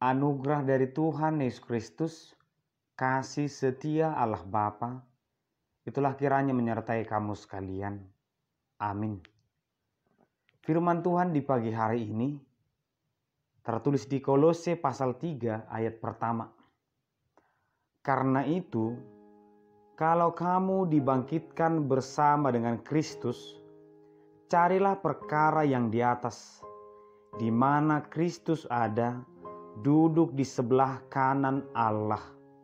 Anugerah dari Tuhan Yesus Kristus, kasih setia Allah Bapa, itulah kiranya menyertai kamu sekalian. Amin. Firman Tuhan di pagi hari ini tertulis di Kolose pasal 3 ayat pertama. Karena itu, kalau kamu dibangkitkan bersama dengan Kristus, carilah perkara yang di atas, di mana Kristus ada, duduk di sebelah kanan Allah.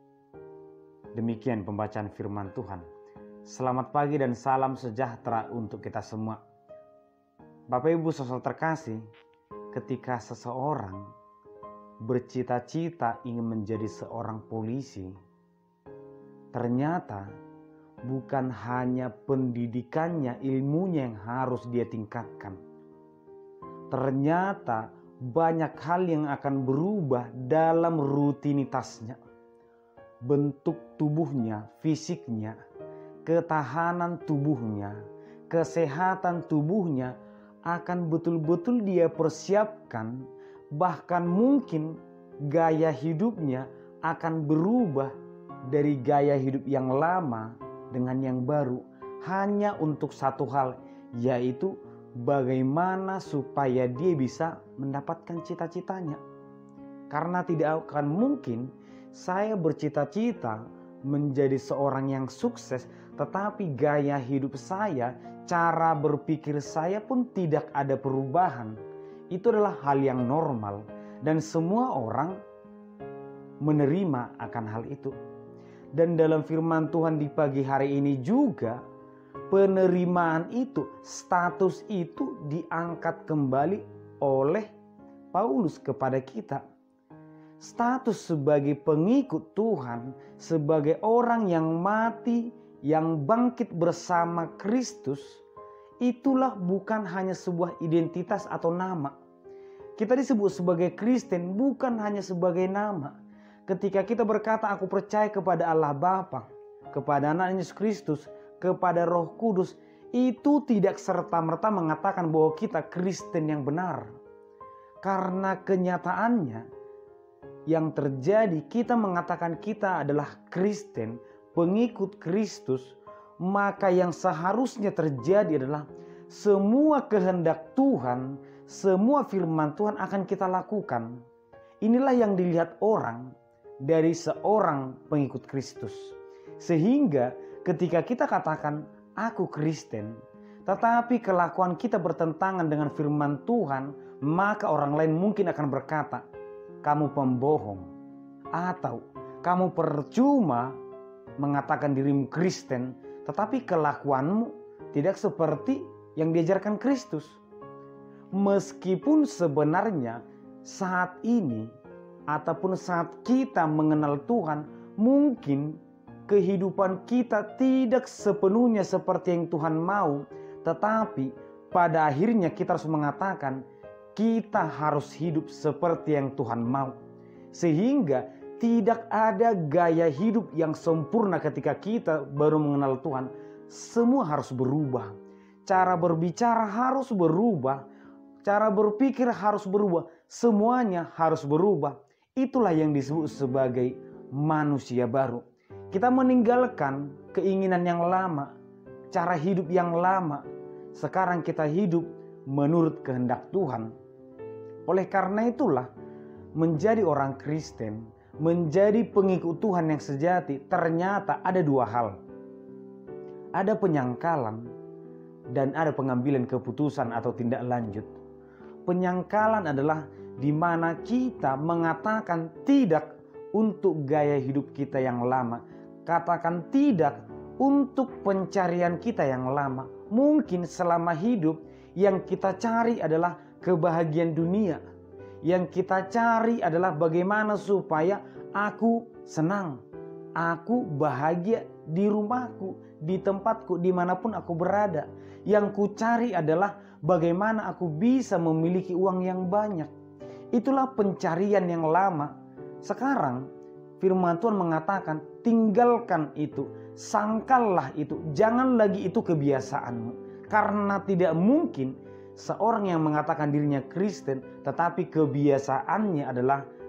Demikian pembacaan firman Tuhan. Selamat pagi dan salam sejahtera untuk kita semua. Bapak Ibu saudara terkasih, ketika seseorang bercita-cita ingin menjadi seorang polisi, ternyata bukan hanya pendidikannya, ilmunya yang harus dia tingkatkan. Ternyata banyak hal yang akan berubah dalam rutinitasnya. Bentuk tubuhnya, fisiknya, ketahanan tubuhnya, kesehatan tubuhnya akan betul-betul dia persiapkan. Bahkan mungkin gaya hidupnya akan berubah dari gaya hidup yang lama dengan yang baru. Hanya untuk satu hal, yaitu bagaimana supaya dia bisa mendapatkan cita-citanya. Karena tidak akan mungkin saya bercita-cita menjadi seorang yang sukses, tetapi gaya hidup saya, cara berpikir saya pun tidak ada perubahan. Itu adalah hal yang normal dan semua orang menerima akan hal itu. Dan dalam firman Tuhan di pagi hari ini juga, penerimaan itu, status itu diangkat kembali oleh Paulus kepada kita. Status sebagai pengikut Tuhan, sebagai orang yang mati, yang bangkit bersama Kristus, itulah bukan hanya sebuah identitas atau nama. Kita disebut sebagai Kristen bukan hanya sebagai nama. Ketika kita berkata aku percaya kepada Allah Bapa, kepada Anak Yesus Kristus, kepada Roh Kudus, itu tidak serta-merta mengatakan bahwa kita Kristen yang benar. Karena kenyataannya yang terjadi, kita mengatakan kita adalah Kristen, pengikut Kristus, maka yang seharusnya terjadi adalah semua kehendak Tuhan, semua firman Tuhan akan kita lakukan. Inilah yang dilihat orang dari seorang pengikut Kristus. Sehingga ketika kita katakan aku Kristen, tetapi kelakuan kita bertentangan dengan firman Tuhan, maka orang lain mungkin akan berkata, kamu pembohong, atau kamu percuma mengatakan dirimu Kristen, tetapi kelakuanmu tidak seperti yang diajarkan Kristus. Meskipun sebenarnya saat ini ataupun saat kita mengenal Tuhan, mungkin kehidupan kita tidak sepenuhnya seperti yang Tuhan mau, tetapi pada akhirnya kita harus mengatakan kita harus hidup seperti yang Tuhan mau. Sehingga tidak ada gaya hidup yang sempurna ketika kita baru mengenal Tuhan. Semua harus berubah. Cara berbicara harus berubah. Cara berpikir harus berubah. Semuanya harus berubah. Itulah yang disebut sebagai manusia baru. Kita meninggalkan keinginan yang lama, cara hidup yang lama. Sekarang kita hidup menurut kehendak Tuhan. Oleh karena itulah, menjadi orang Kristen, menjadi pengikut Tuhan yang sejati, ternyata ada dua hal. Ada penyangkalan dan ada pengambilan keputusan atau tindak lanjut. Penyangkalan adalah di mana kita mengatakan tidak untuk gaya hidup kita yang lama. Katakan tidak untuk pencarian kita yang lama. Mungkin selama hidup yang kita cari adalah kebahagiaan dunia. Yang kita cari adalah bagaimana supaya aku senang, aku bahagia di rumahku, di tempatku, dimanapun aku berada. Yang ku cari adalah bagaimana aku bisa memiliki uang yang banyak. Itulah pencarian yang lama. Sekarang firman Tuhan mengatakan tinggalkan itu, sangkallah itu, jangan lagi itu kebiasaanmu. Karena tidak mungkin seorang yang mengatakan dirinya Kristen tetapi kebiasaannya adalah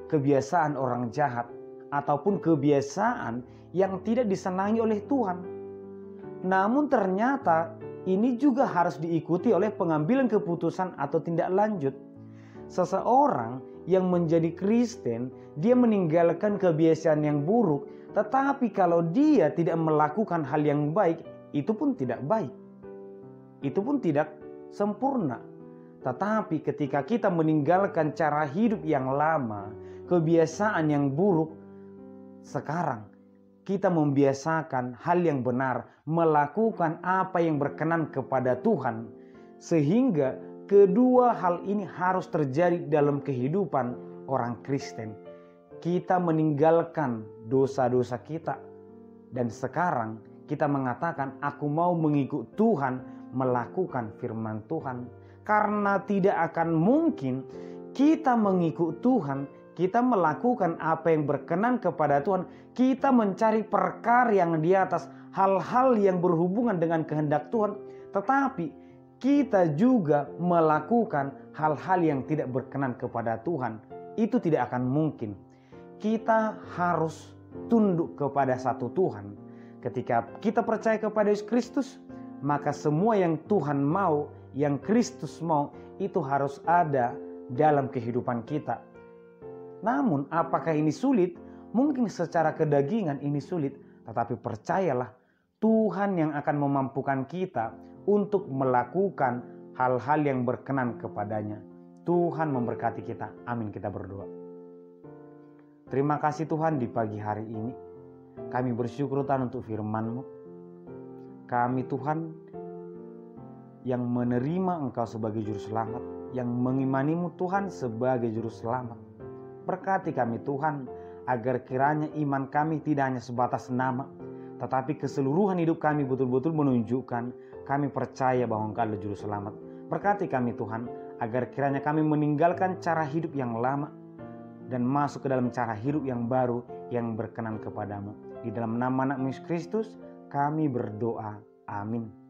kebiasaan orang jahat ataupun kebiasaan yang tidak disenangi oleh Tuhan. Namun ternyata ini juga harus diikuti oleh pengambilan keputusan atau tindak lanjut. Seseorang yang menjadi Kristen, dia meninggalkan kebiasaan yang buruk, tetapi kalau dia tidak melakukan hal yang baik, itu pun tidak baik. Itu pun tidak sempurna. Tetapi ketika kita meninggalkan cara hidup yang lama, kebiasaan yang buruk, sekarang kita membiasakan hal yang benar, melakukan apa yang berkenan kepada Tuhan. Sehingga kedua hal ini harus terjadi dalam kehidupan orang Kristen. Kita meninggalkan dosa-dosa kita. Dan sekarang kita mengatakan, aku mau mengikut Tuhan, melakukan firman Tuhan. Karena tidak akan mungkin kita mengikut Tuhan, kita melakukan apa yang berkenan kepada Tuhan, kita mencari perkara yang di atas, hal-hal yang berhubungan dengan kehendak Tuhan, tetapi kita juga melakukan hal-hal yang tidak berkenan kepada Tuhan. Itu tidak akan mungkin. Kita harus tunduk kepada satu Tuhan. Ketika kita percaya kepada Yesus Kristus, maka semua yang Tuhan mau, yang Kristus mau, itu harus ada dalam kehidupan kita. Namun apakah ini sulit? Mungkin secara kedagingan ini sulit, tetapi percayalah, Tuhan yang akan memampukan kita untuk melakukan hal-hal yang berkenan kepadanya. Tuhan memberkati kita. Amin. Kita berdoa. Terima kasih Tuhan, di pagi hari ini kami bersyukur Tuhan untuk firman-Mu. Kami Tuhan yang menerima Engkau sebagai Juru Selamat, yang mengimani-Mu Tuhan sebagai Juru Selamat. Berkati kami Tuhan, agar kiranya iman kami tidak hanya sebatas nama, tetapi keseluruhan hidup kami betul-betul menunjukkan kami percaya bahwa Engkau adalah Juru Selamat. Berkati kami Tuhan, agar kiranya kami meninggalkan cara hidup yang lama dan masuk ke dalam cara hidup yang baru yang berkenan kepadamu. Di dalam nama anak-Mu Yesus Kristus kami berdoa. Amin.